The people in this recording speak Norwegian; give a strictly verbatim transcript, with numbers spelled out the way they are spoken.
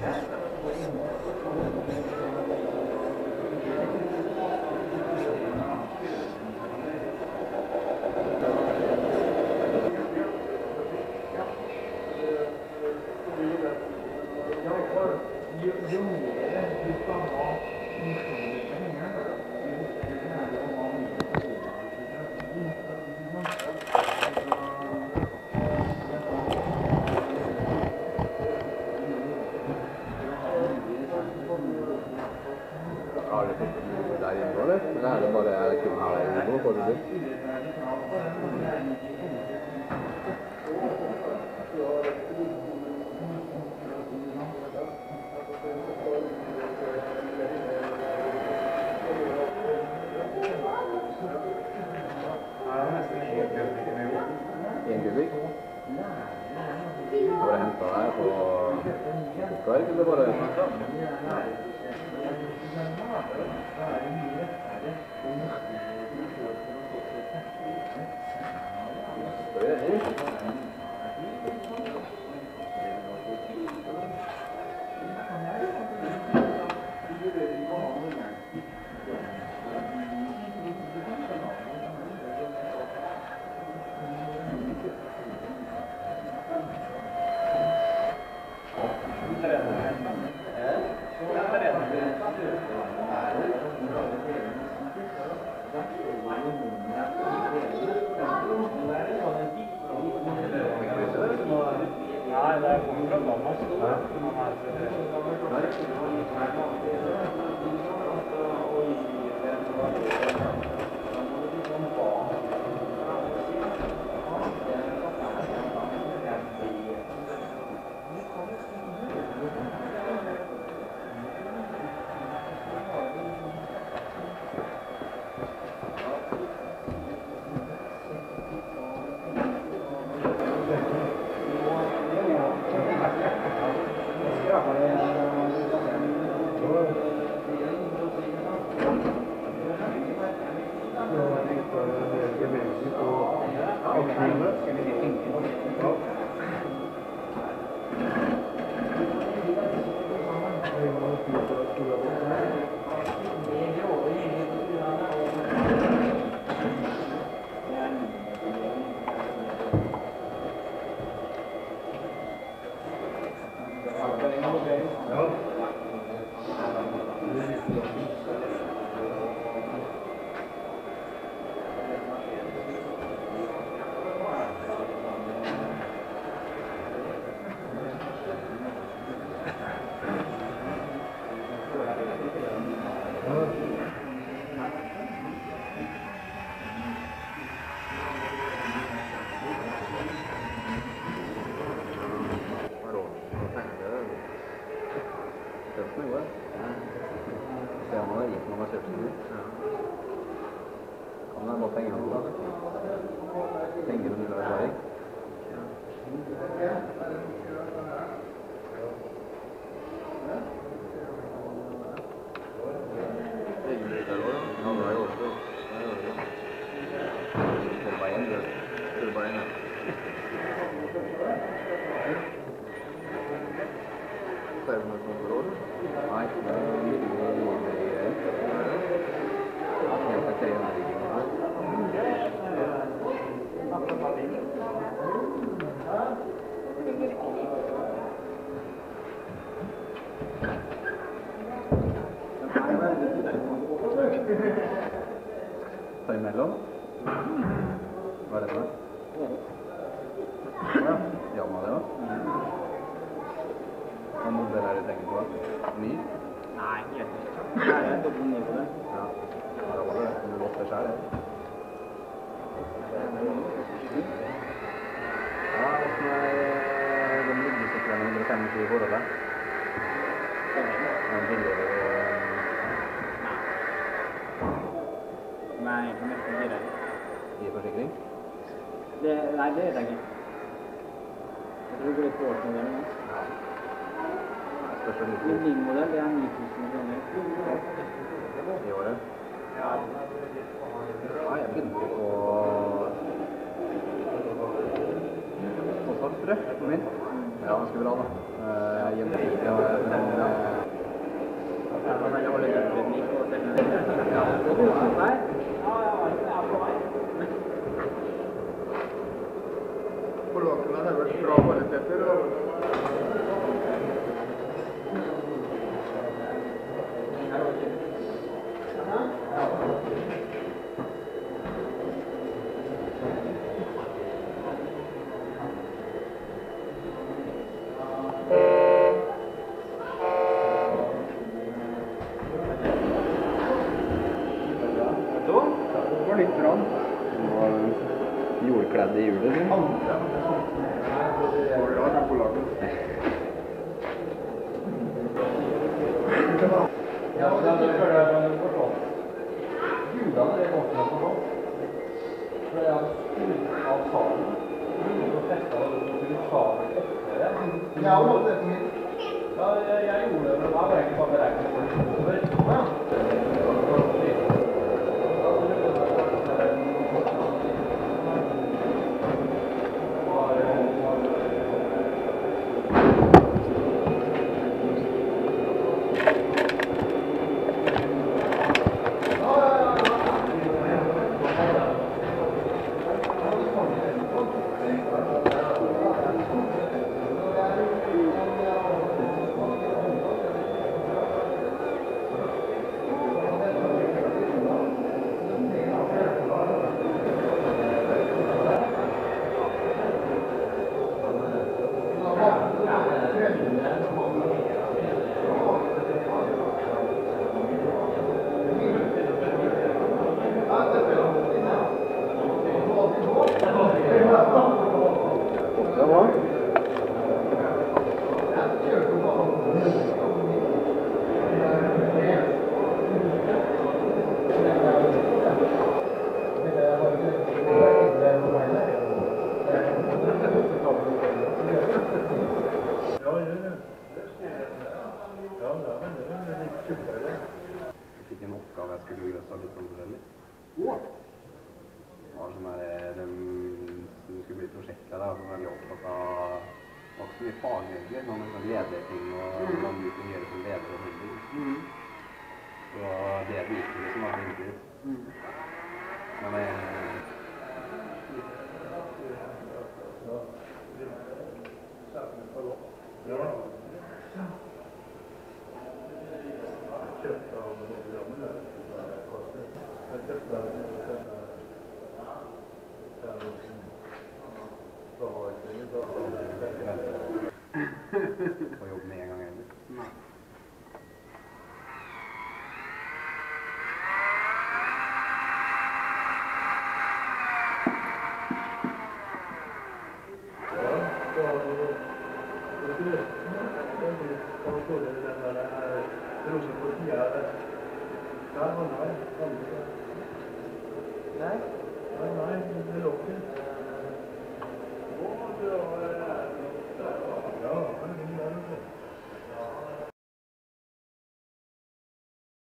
Eller er det bare er det kun her i nivå, får du det? En kubikk? Har du hentet deg på oppklark, eller bare? Ta imellom. Hva er det for noe? Ja, jamma det også. Hva modell er det du tenker på? Ny? Nei, helt nytt. Nei, jeg er dobbelt ny på det. Ja, det var det. Men du låter selv, det. Ja, hvordan er de liggestykkene hundre femogtjue i forholdet? En billigere... Nei, jeg kan nesten gi det. I forsikring? Det, nei, det er det ikke. Jeg tror det går litt på årsmodellen. Ja. Spørs det litt. Min modell, det er ni tusen kroner. I året? Ja. Ja, jeg begynte på... på Sartre, på min. Ja, ganske bra da. Jeg hjemme i, jeg har Ja, men da føler jeg at du får sånn. Gudene er godt nok på sånn. For jeg har skrudd av salen. Og så festet jeg og skrudd salen etter det. Ja, og måtte det på min. Ja, jeg, jeg gjorde det, men da var jeg ikke bare beregnet for det over. Ja. Jeg fikk en oppgave jeg skulle løse litt om det litt. Det var sånn der, de, de skulle bli prosjektleder, og så var veldig opptatt av det var ikke så mye fag egentlig, men med sånn lederting og hvordan du kan gjøre som leder og sånne ting. Så det var det det gikk som var egentlig. Men det ja. Får jobbe med en gang heller. Nei. Nei, nei, det er lov til.